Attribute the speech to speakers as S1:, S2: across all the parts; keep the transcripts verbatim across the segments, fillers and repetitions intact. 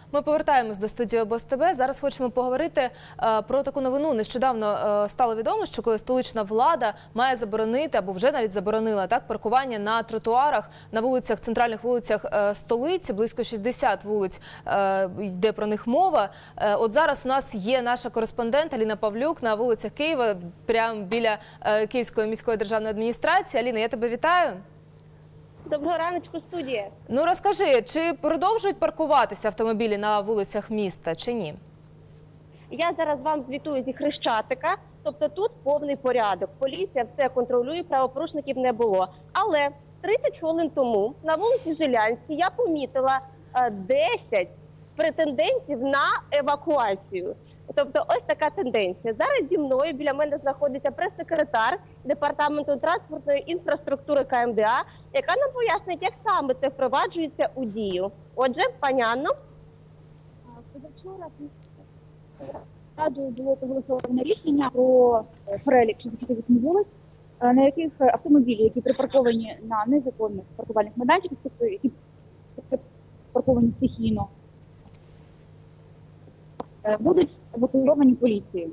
S1: Ми повертаємось до студії ОБС-ТБ. Зараз хочемо поговорити е, про таку новину. Нещодавно е, стало відомо, що столична влада має заборонити, або вже навіть заборонила, так, паркування на тротуарах, на вулицях, центральних вулицях е, столиці. Близько шістдесят вулиць е, йде про них мова. Е, от зараз у нас є наша кореспондент Аліна Павлюк на вулицях Києва, прямо біля е, Київської міської державної адміністрації. Аліна, я тебе вітаю.
S2: Доброго раночку, студія.
S1: Ну, розкажи, чи продовжують паркуватися автомобілі на вулицях міста, чи ні?
S2: Я зараз вам звітую зі Хрещатика, тобто тут повний порядок. Поліція все контролює, правопорушників не було. Але тридцять хвилин тому на вулиці Жилянській я помітила десять претендентів на евакуацію. Тобто ось така тенденція. Зараз зі мною біля мене знаходиться прес-секретар Департаменту транспортної інфраструктури К М Д А, яка нам пояснить, як саме це впроваджується у дію. Отже, пані Анно.
S3: Позавчора Радою було проголосоване рішення про перелік шістдесят вісім вулиць, на яких автомобілі, які припарковані на незаконних паркувальних майданчиках, тобто які припарковані стихійно, будуть евакуйовані поліцією.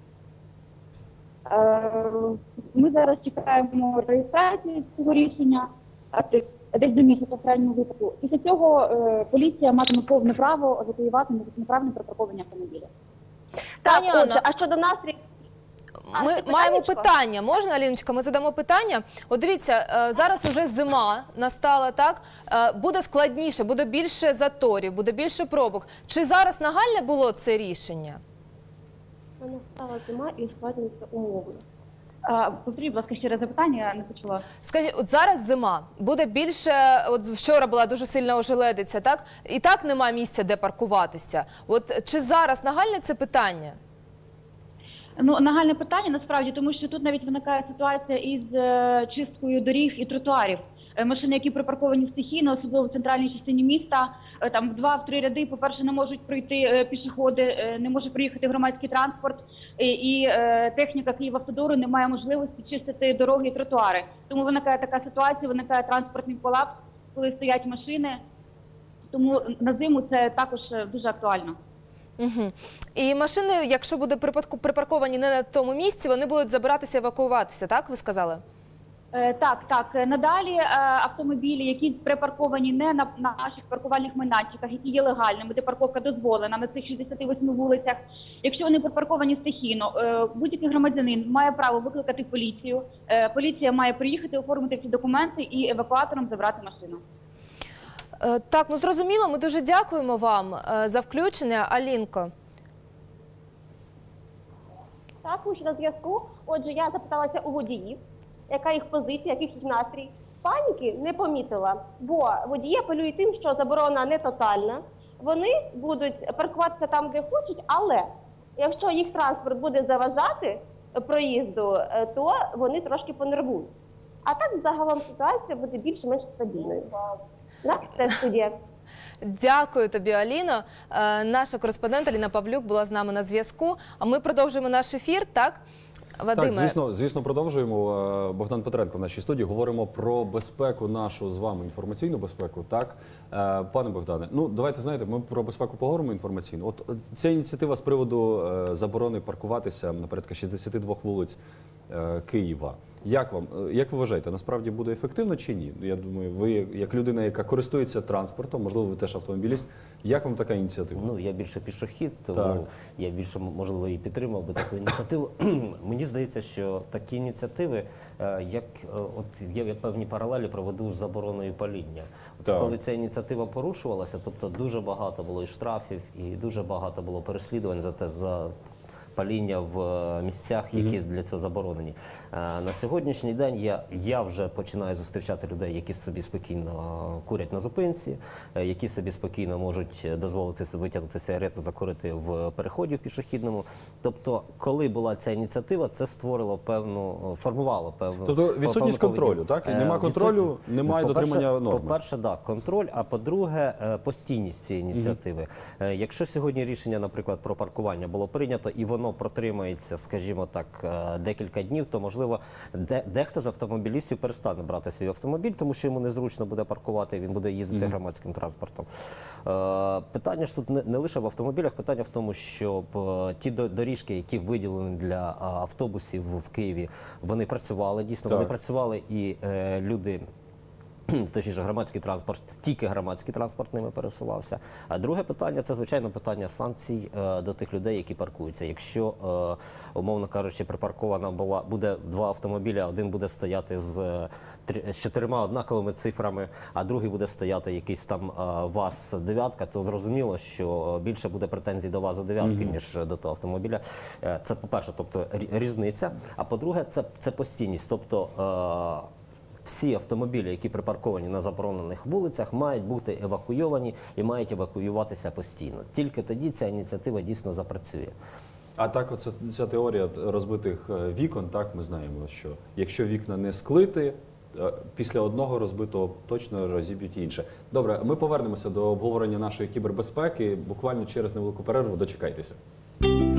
S3: Ми зараз чекаємо реєстрації цього рішення, десь до місяця в крайньому випадку. Після цього поліція матиме повне право евакуювати неправильно припарковані автомобілі.
S2: Так, отже, а щодо нас...
S1: Ми а, маємо питання. Можна, Аліночка, ми задамо питання? От дивіться, зараз уже зима настала, так? Буде складніше, буде більше заторів, буде більше пробок. Чи зараз нагальне було це рішення?
S2: Настала зима і складніше умови.
S3: Повторіть, будь ласка, ще раз запитання, я не почула.
S1: Скажіть, от зараз зима, буде більше, от вчора була дуже сильна ожеледиця, так? І так немає місця, де паркуватися. От чи зараз нагальне це питання?
S3: Ну, нагальне питання, насправді, тому що тут навіть виникає ситуація із е, чисткою доріг і тротуарів. Е, машини, які припарковані стихійно, особливо в центральній частині міста, е, там в два-три ряди, по-перше, не можуть пройти е, пішоходи, е, не може проїхати громадський транспорт, е, і е, техніка Київавтодору не має можливості чистити дороги і тротуари. Тому виникає така ситуація, виникає транспортний колапс, коли стоять машини. Тому на зиму це також дуже актуально.
S1: Угу. І машини, якщо будуть припарковані не на тому місці, вони будуть забиратися, евакуюватися, так ви сказали?
S3: Е, так, так. Надалі е, автомобілі, які припарковані не на, на наших паркувальних майданчиках, які є легальними, де парковка дозволена на цих шістдесяти восьми вулицях, якщо вони припарковані стихійно, е, будь-який громадянин має право викликати поліцію, е, поліція має приїхати, оформити ці документи і евакуатором забрати машину.
S1: Так, ну зрозуміло, ми дуже дякуємо вам за включення. Алінко.
S2: Так, ми ще на зв'язку. Отже, я запиталася у водіїв, яка їх позиція, який їх настрій. Паніки не помітила, бо водії апелюють тим, що заборона не тотальна. Вони будуть паркуватися там, де хочуть, але якщо їх транспорт буде заважати проїзду, то вони трошки понервують. А так, загалом, ситуація буде більш-менш стабільною. Це студія.
S1: Дякую тобі, Аліно. Наша кореспондент Аліна Павлюк була з нами на зв'язку. А ми продовжуємо наш ефір, так? Вадиме.
S4: Так, звісно, звісно, продовжуємо. Богдан Петренко в нашій студії. Говоримо про безпеку нашу з вами, інформаційну безпеку. Так, пане Богдане, ну давайте, знаєте, ми про безпеку поговоримо інформаційно. От ця ініціатива з приводу заборони паркуватися на порядка шістдесяти двох вулиць Києва. Як вам, як ви вважаєте, насправді буде ефективно чи ні? Я думаю, ви як людина, яка користується транспортом, можливо, ви теж автомобіліст, як вам така ініціатива?
S5: Ну, я більше пішохід, тому
S4: так.
S5: я більше, можливо, і підтримав би таку ініціативу. Мені здається, що такі ініціативи, як от є певні паралелі, проведу з забороною паління. От коли ця ініціатива порушувалася, тобто дуже багато було і штрафів, і дуже багато було переслідувань за те, за паління в місцях, які mm-hmm. для цього заборонені. На сьогоднішній день я, я вже починаю зустрічати людей, які собі спокійно курять на зупинці, які собі спокійно можуть дозволити собі витягнути сигарету, закурити в переході в пішохідному. Тобто, коли була ця ініціатива, це створило певну, формувало певну...
S4: Тобто відсутність контролю, так? І нема контролю, немає дотримання норми.
S5: По-перше, так, контроль, а по-друге, постійність цієї ініціативи. Mm-hmm. Якщо сьогодні рішення, наприклад, про паркування було прийнято, і воно протримається, скажімо так, декілька днів, то, можливо, можливо, де, дехто з автомобілістів перестане брати свій автомобіль, тому що йому незручно буде паркувати, він буде їздити mm-hmm. громадським транспортом. Е, питання ж тут не, не лише в автомобілях, питання в тому, щоб е, ті доріжки, які виділені для а, автобусів в Києві, вони працювали, дійсно, так. вони працювали і е, люди, точніше, громадський транспорт, тільки громадський транспорт ними пересувався. А друге питання – це, звичайно, питання санкцій е, до тих людей, які паркуються. Якщо, е, умовно кажучи, припаркована була, буде два автомобіля, один буде стояти з, з чотирма однаковими цифрами, а другий буде стояти якийсь там е, ВАЗ дев'ятка, то зрозуміло, що більше буде претензій до ВАЗу дев'ятки, mm-hmm. ніж до того автомобіля. Е, це, по-перше, тобто різниця. А по-друге, це, це постійність. Тобто, е, всі автомобілі, які припарковані на заборонених вулицях, мають бути евакуйовані і мають евакуюватися постійно. Тільки тоді ця ініціатива дійсно запрацює.
S4: А так, оце, ця теорія розбитих вікон, так, ми знаємо, що якщо вікна не склити, після одного розбитого точно розіб'ють інше. Добре, ми повернемося до обговорення нашої кібербезпеки буквально через невелику перерву. Дочекайтеся.